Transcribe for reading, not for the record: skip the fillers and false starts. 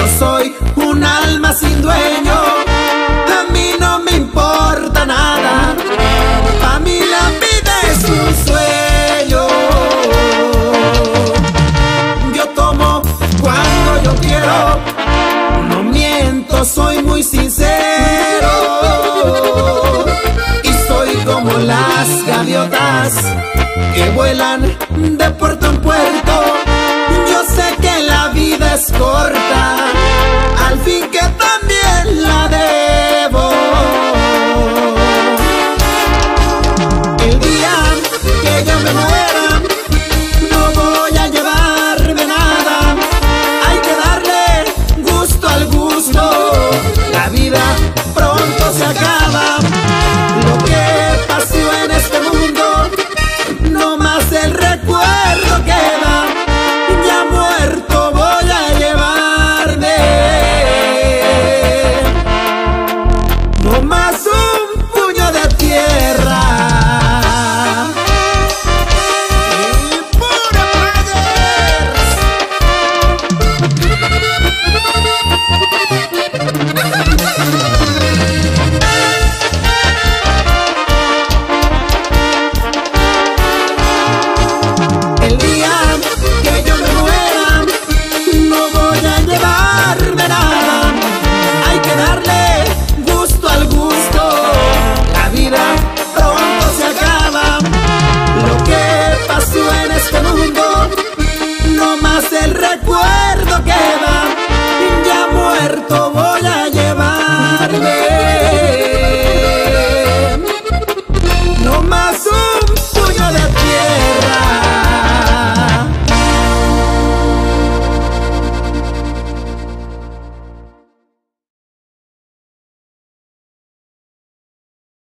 soy un alma sin dueño, a mí no me importa nada, a mí la vida es un sueño. Yo tomo cuando yo quiero, no miento, soy muy sincero, y soy como las gaviotas que vuelan de puerto en puerto.